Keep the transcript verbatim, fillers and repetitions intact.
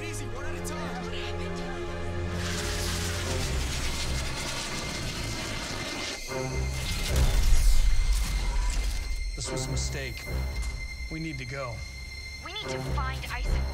it easy, one at a time. What happened? This was a mistake. We need to go. We need to find Isaac